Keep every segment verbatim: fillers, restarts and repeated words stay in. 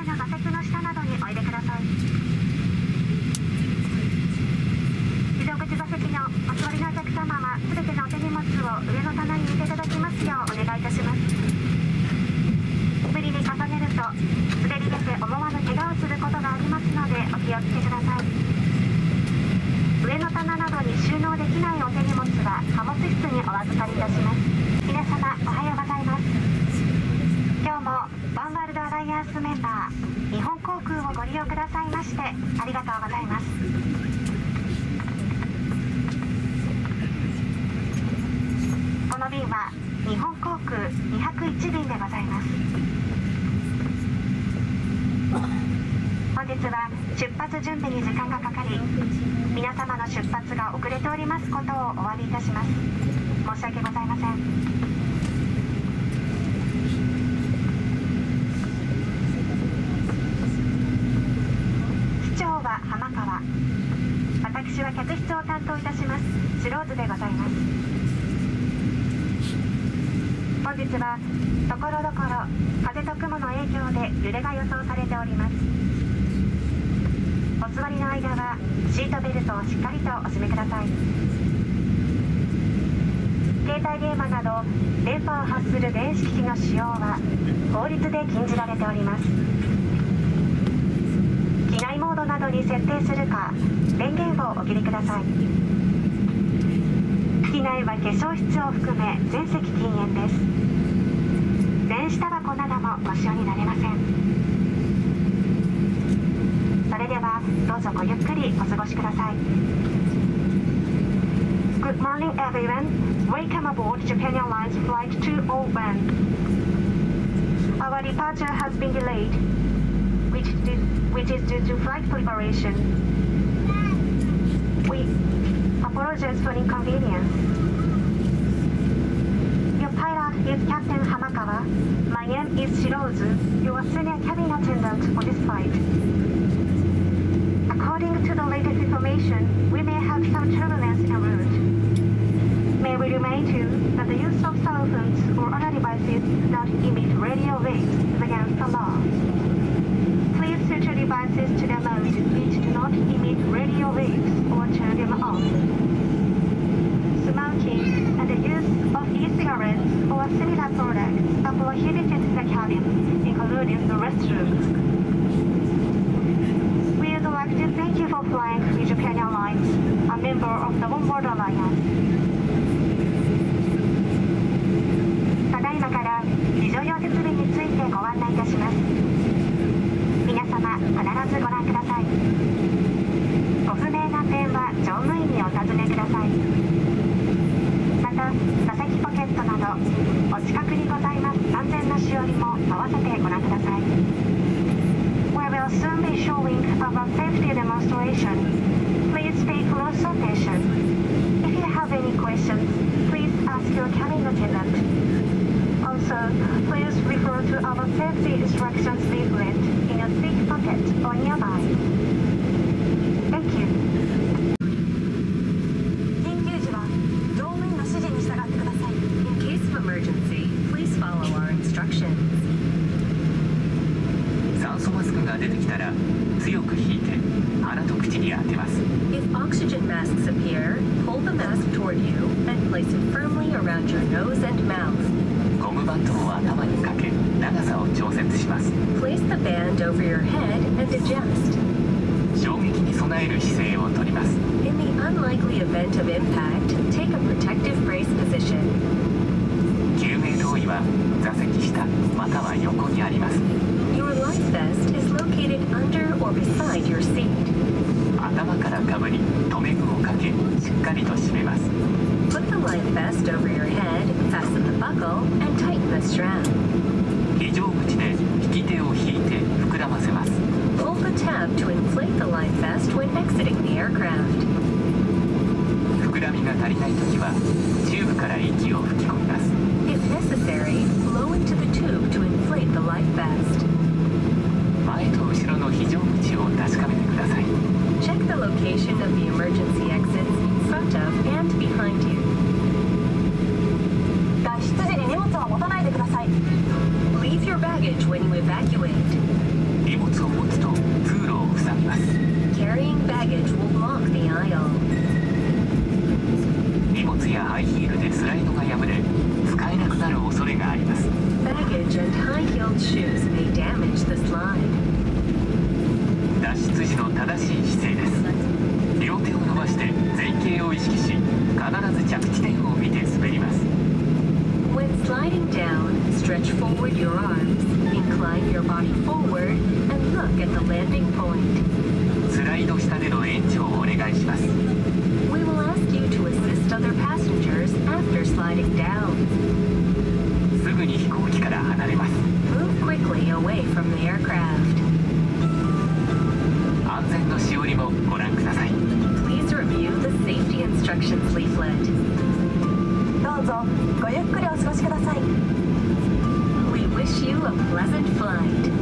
前の座席の下などにおいでください。非常口座席のお座りのお客様は、すべてのお手荷物を上の棚に入れていただきますようお願いいたします。無理に重ねると滑り出て思わぬ怪我をすることがありますのでお気をつけください。上の棚などに収納できないお手荷物は貨物室にお預かりいたします。皆様おはようございます。今日もワンワールドアライアンスメンバー日本航空をご利用くださいましてありがとうございます。この便は日本航空にひゃくいち便でございます。本日は出発準備に時間がかかり、皆様の出発が遅れておりますことをお詫びいたします。申し訳ございません。機長は浜川、私は客室を担当いたします白津でございます。本日はところどころ風と雲の影響で揺れが予想されております。お座りの間はシートベルトをしっかりとお締めください。携帯電話など電波を発する電子機器の使用は法律で禁じられております。機内モードなどに設定するか電源をお切りください。機内は化粧室を含め全席禁煙です。電子タバコなどもご使用になれません。それではどうぞごゆっくりお過ごしください。 Good morning everyone. Welcome aboard Japan Airlines Flight two oh one. Our departure has been delayed, which is, which is due to flight preparation. We apologize for inconvenience. Your pilot is Captain Hamakawa. My name is Shirozu, your senior cabin attendant for this flight. According to the latest information, we may have some turbulence en route. May we remind you that the use of cell phones or other devices that emit radio waves is against the law. Please switch your devices to the mode which do not emit radio waves or turn them off. Smoking and the use of e-cigarettes or similar products are prohibited in the cabin, including the restroom. We would like to thank you for flying with Japan Airlines, a member of the One World Alliance. ただいまから非常用設備についてご案内いたします。皆様必ずご覧ください。ご不明な点は乗務員にお尋ねください。また座席ポケットなどお近くにございます安全なしおりも合わせてご覧ください。We will soon be showing our safety demonstration. Please pay close attention. If you have any questions, please ask your cabin attendant. Also, please refer to our safety instructions leaflet in your seat pocket or nearby. Thank you. 緊急時は乗務員の指示に従ってください。In case of emergency, please follow our instructions. 酸素マスクが出てきたら強く引いて鼻と口に当てます。 If oxygen masks appear, pull the mask toward you and place it firmly around your nose and mouth. ゴムバンドを頭にかけ長さを調節します。 Place the band over your head and adjust. 衝撃に備える姿勢をとります。 In the unlikely event of impact, take a protective brace position. 救命胴衣は座席下または横にあります。 Your life vest is located under or beside your seat. 頭からかぶり留め具をかけしっかりと締めます。 Put the life vest over your head, fasten the buckle, and tighten the strap. 非常口で引き手を引いて膨らませます。 Pull the tab to inflate the life vest when exiting the aircraft. 膨らみが足りないときはチューブから息を吹き込みます。 If necessary, blow into the tube to inflate the life vest. 前と後ろの非常口を確かめてください。 Check the location of the emergency exits in front of and behind you. 脱出時に荷物は持たないでください。 Leave your baggage when you 物を持つと通路を塞ぎます。 Carrying baggage will block the aisle. 荷物やハイヒールでスライドが破れ使えなくなる恐れがあります。 Baggage and high-heeled shoes may damage the slide. 脱出時の正しい姿勢です。両手を伸ばして前傾を意識し、必ず着地点を見て滑ります。 When sliding down, stretch forward your arms, incline your body forward, and look at the landing point. スライド下での援助をお願いします。 We will ask you to assist other passengers after sliding down. すぐに飛行機から離れます。 Move quickly away from the aircraft. 安全のしおりもご覧ください。 Please review the safety instructions leaflet. どうぞごゆっくりお過ごしください。 We wish you a pleasant flight.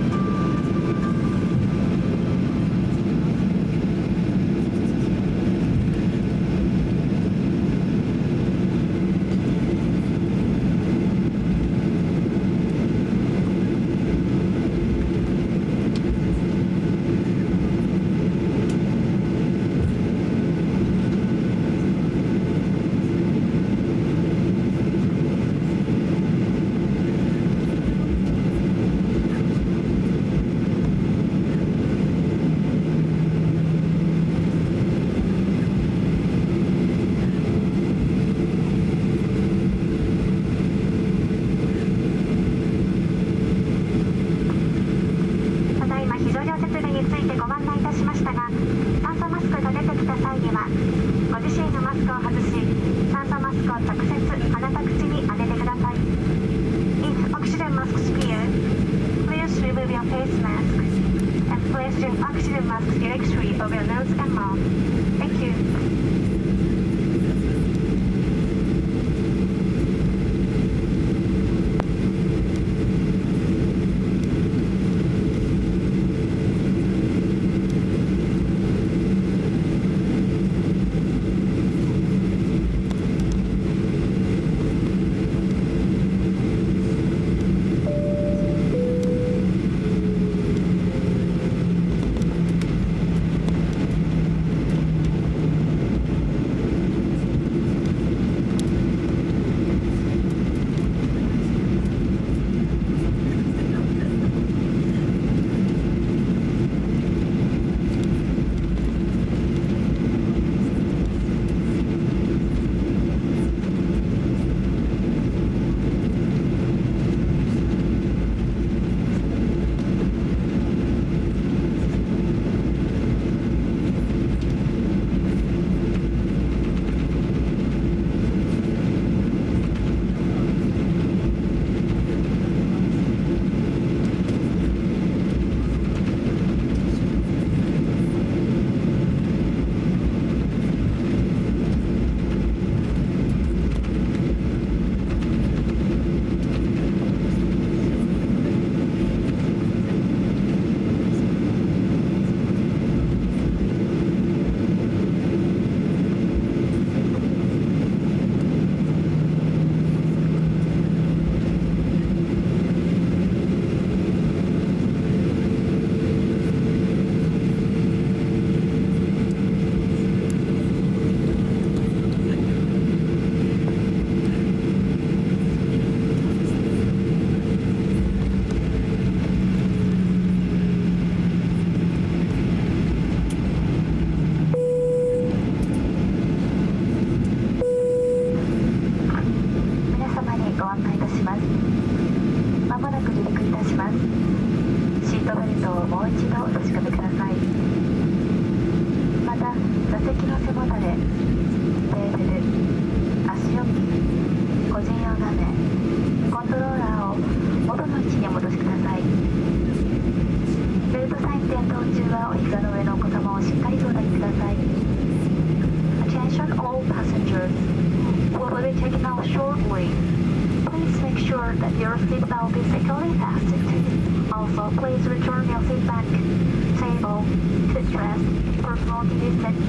お膝の上のお子様をしっかりとお抱きください。Attention all passengers. We will be taking off shortly. Please make sure that your seatbelt is securely fastened. Also, please return your seat back, table, footrest, personal T V set,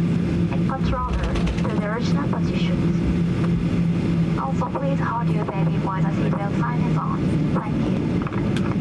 and controller to their original positions. Also, please hold your baby while the seatbelt sign is on. Thank you.